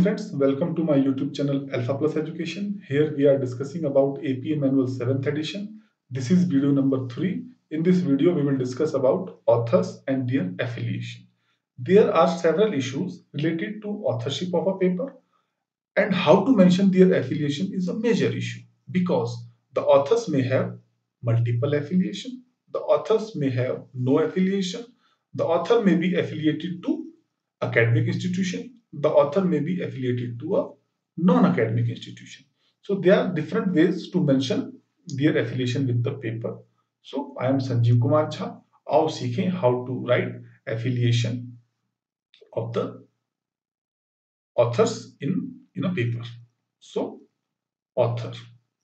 friends, welcome to my YouTube channel Alpha Plus Education. Here we are discussing about APA Manual 7th edition. This is video number 3. In this video we will discuss about authors and their affiliation. There are several issues related to authorship of a paper, and how to mention their affiliation is a major issue because the authors may have multiple affiliation, the authors may have no affiliation, the author may be affiliated to academic institution, the author may be affiliated to a non-academic institution. So there are different ways to mention their affiliation with the paper. So I am Sanjeev Kumar Jha. आओ सीखें how to write affiliation of the authors in a paper. So author,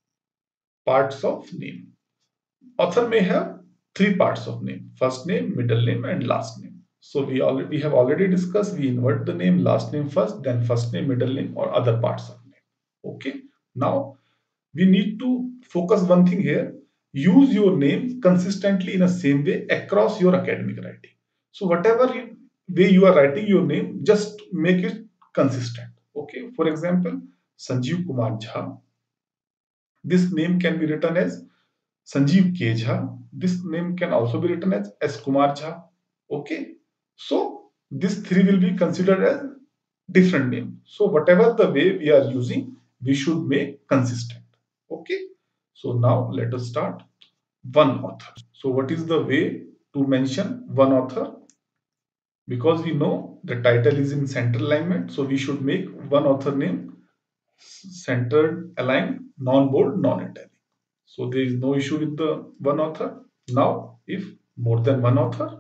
parts of name. Author may have three parts of name: first name, middle name, and last name. So we have already discussed, we invert the name, last name first, then first name, middle name, or other parts of name. Okay. Now we need to focus one thing here. Use your name consistently in the same way across your academic writing. So whatever way you are writing your name, just make it consistent. Okay. For example, Sanjeev Kumar Jha. This name can be written as Sanjeev K. Jha. This name can also be written as S. Kumar Jha. Okay. So these three will be considered as different name. So whatever the way we are using, we should make consistent. Okay. So now let us start. One author. So what is the way to mention one author? Because we know the title is in center alignment, so we should make one author name centered, aligned, non-bold, non-italic. So there is no issue with the one author. Now, if more than one author,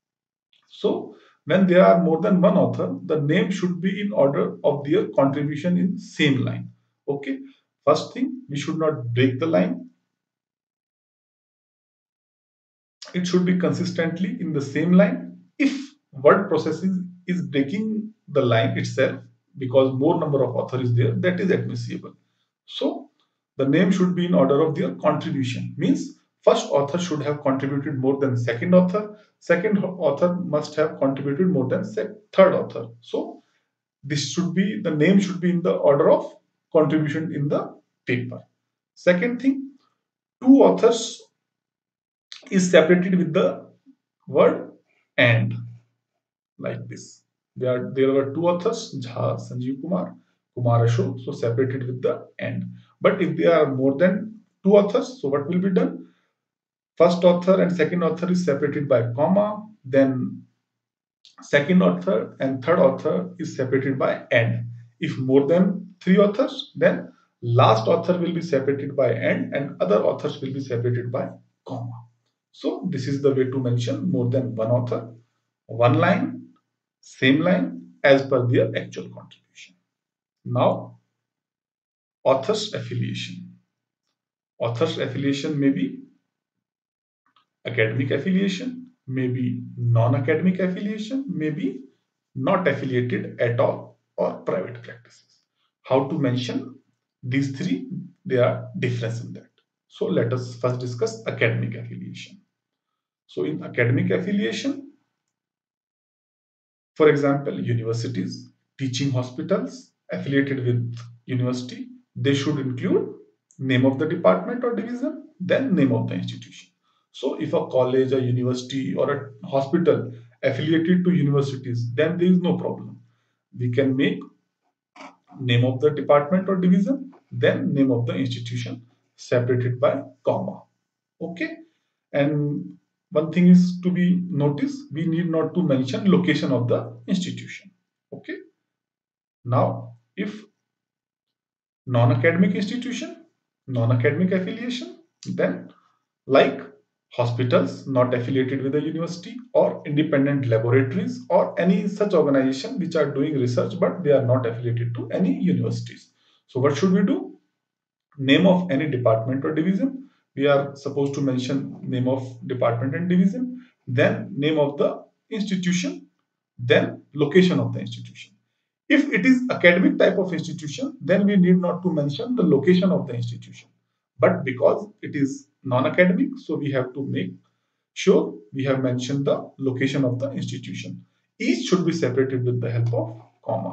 so when there are more than one author, the name should be in order of their contribution in same line. Okay. First thing, we should not break the line. It should be consistently in the same line. If word processing is breaking the line itself because more number of author is there, that is admissible. So the name should be in order of their contribution. Means first author should have contributed more than second author. Second author must have contributed more than third author. So this should be, the name should be in the order of contribution in the paper. Second thing, two authors is separated with the word and, like this. There were two authors, Jha, Sanjeev Kumar, Kumar Ashok, so separated with the and. But if there are more than two authors, so what will be done? First author and second author is separated by comma, then second author and third author is separated by and. If more than three authors, then last author will be separated by and other authors will be separated by comma. So this is the way to mention more than one author, one line, same line as per their actual contribution. Now, author's affiliation. Author's affiliation may be academic affiliation, may be non-academic affiliation, may be not affiliated at all, or private practices. How to mention these three? There are difference in that. So let us first discuss academic affiliation. So in academic affiliation, for example, universities, teaching hospitals affiliated with university, they should include name of the department or division, then name of the institution. So if a college, a university, or a hospital affiliated to universities, then there is no problem. We can make name of the department or division, then name of the institution separated by comma. Okay. And one thing is to be noticed, we need not to mention location of the institution. Okay. Now, if non-academic institution, non-academic affiliation, then like hospitals not affiliated with the university, or independent laboratories, or any such organization which are doing research but they are not affiliated to any universities. So what should we do? Name of any department or division. We are supposed to mention name of department and division, then name of the institution, then location of the institution. If it is academic type of institution, then we need not to mention the location of the institution. But because it is non-academic, so we have to make sure we have mentioned the location of the institution. Each should be separated with the help of comma.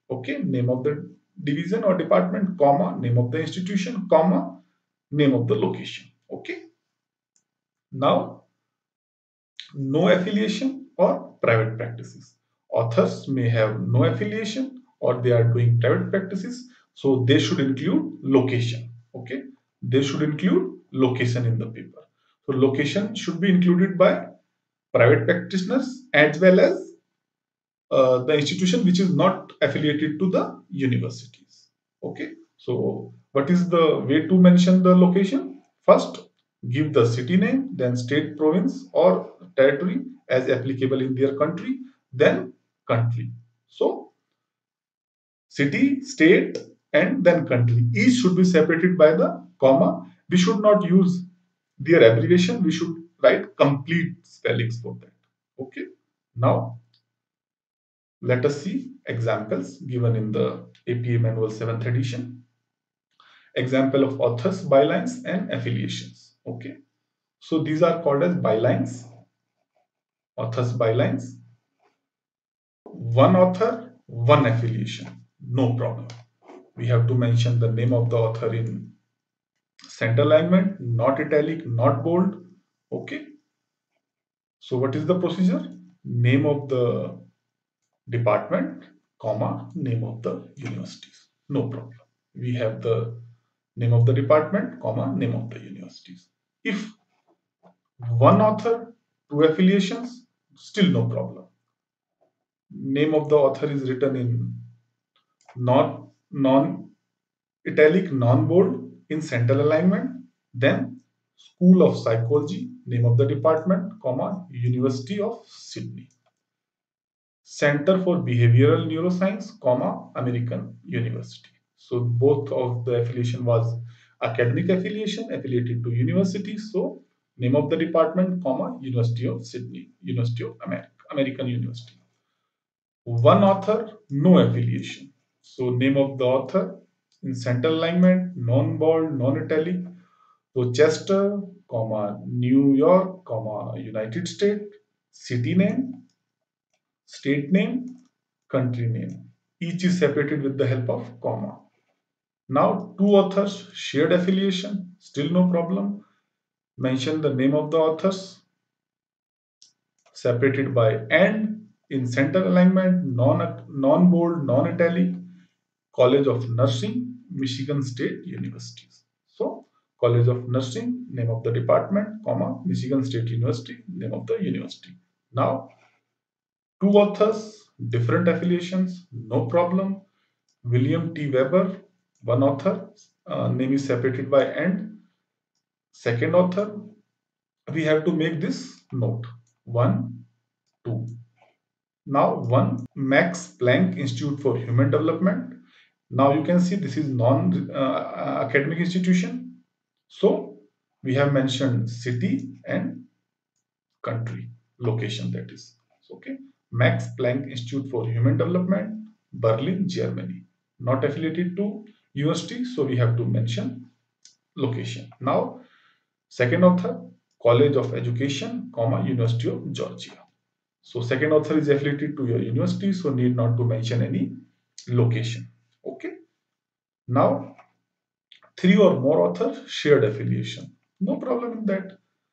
Okay, name of the division or department, comma, name of the institution, comma, name of the location. Okay. Now, no affiliation or private practices. Authors may have no affiliation or they are doing private practices, so they should include location. Okay, they should include location in the paper. So, location should be included by private practitioners as well as the institution which is not affiliated to the universities. Okay, so what is the way to mention the location? First, give the city name, then state, province, or territory as applicable in their country, then country. So, city, state, and then country. Each should be separated by the comma. We should not use their abbreviation, we should write complete spellings for that. Okay, now let us see examples given in the APA Manual 7th edition. Example of authors, bylines, and affiliations. Okay, so these are called as bylines, authors, bylines. One author, one affiliation, no problem. We have to mention the name of the author in center alignment, not italic, not bold. Okay, so what is the procedure? Name of the department, comma, name of the universities. No problem. We have the name of the department, comma, name of the universities. If one author, two affiliations, still no problem. Name of the author is written in non-italic, non-bold, in central alignment. Then School of Psychology, name of the department, comma, University of Sydney. Center for Behavioral Neuroscience, comma, American University. So both of the affiliation was academic affiliation affiliated to university. So name of the department, comma, University of Sydney, University of America, American University. One author, no affiliation. So name of the author in central alignment, non-bold, non-italic. So Chester, comma, New York, comma, United States. City name, state name, country name. Each is separated with the help of comma. Now, two authors, shared affiliation, still no problem. Mention the name of the authors, separated by and, in center alignment, non-bold, non-italic, College of Nursing, Michigan State Universities. So, College of Nursing, name of the department, comma, Michigan State University, name of the university. Now, two authors, different affiliations, no problem. William T. Weber, one author, name is separated by and. Second author, we have to make this note 1, 2. Now, one Max Planck Institute for Human Development. Now you can see this is non-academic institution. So we have mentioned city and country, location that is. Okay, Max Planck Institute for Human Development, Berlin, Germany. Not affiliated to university, so we have to mention location. Now, second author, College of Education, comma, University of Georgia. So second author is affiliated to your university, so need not to mention any location. Okay. Now, three or more authors shared affiliation. No problem in that.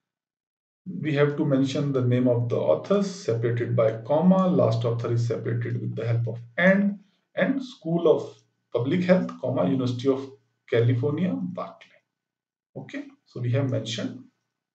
We have to mention the name of the authors separated by comma. Last author is separated with the help of and School of Public Health, comma, University of California, Berkeley. Okay, so we have mentioned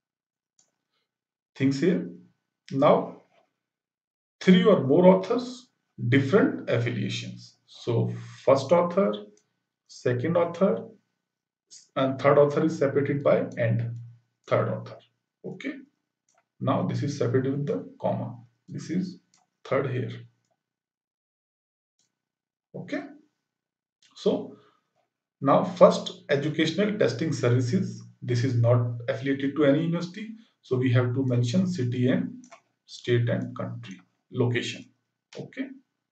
things here. Now, three or more authors, different affiliations. So, first author, second author, and third author is separated by and third author. Okay, now this is separated with the comma. This is third here. Okay, so now first educational testing services. This is not affiliated to any university, so we have to mention city and state and country location. Okay,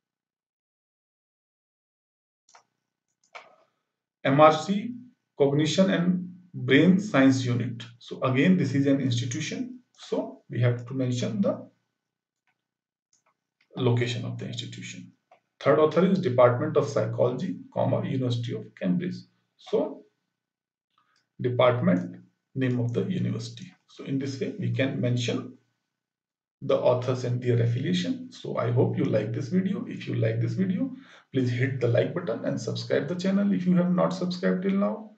MRC, Cognition and Brain Science Unit. So again, this is an institution, so we have to mention the location of the institution. Third author is Department of Psychology, comma, University of Cambridge. So department, name of the university. So in this way, we can mention the authors and their affiliation. So I hope you like this video. If you like this video, please hit the like button and subscribe the channel if you have not subscribed till now.